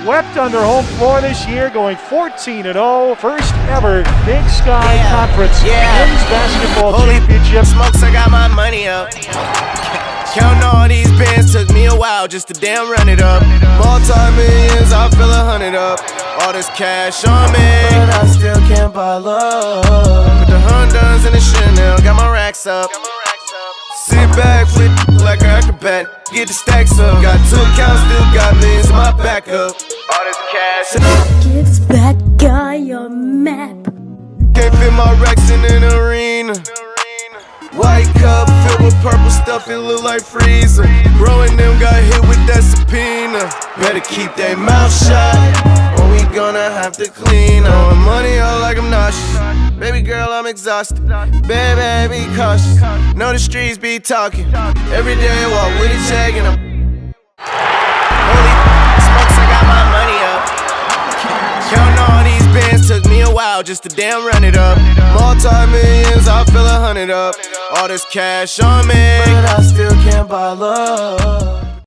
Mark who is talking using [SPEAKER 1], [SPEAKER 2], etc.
[SPEAKER 1] swept on their home floor this year, going 14-0. First ever Big Sky Conference men's basketball championship.
[SPEAKER 2] Smokes, I got my money up. Counting all these bands took me a while just to damn run it up. Multi-millions, I feel 100 up. All this cash on me, but I still can't buy love. Put the Hondas in the Chanel, got my racks up. Sit back, flip like an acrobat, get the stacks up. Got 2 accounts, still got millions in my backup. All this cash.
[SPEAKER 3] Gives that guy a map.
[SPEAKER 2] Can't fit my racks in an arena. White cup filled with purple stuff, it look like freezer. Bro and them got hit with that subpoena. Better keep their mouth shut, or we gonna have to clean up. Money out like I'm nauseous. Baby girl, I'm exhausted. Baby, be cautious. Know the streets be talking. Every day I walk with a check and I'm holy smokes, I got my money up. Counting all these bands took me a while just to damn run it up. Multi-millions, I feel 100 up. All this cash on me, but I still can't buy love.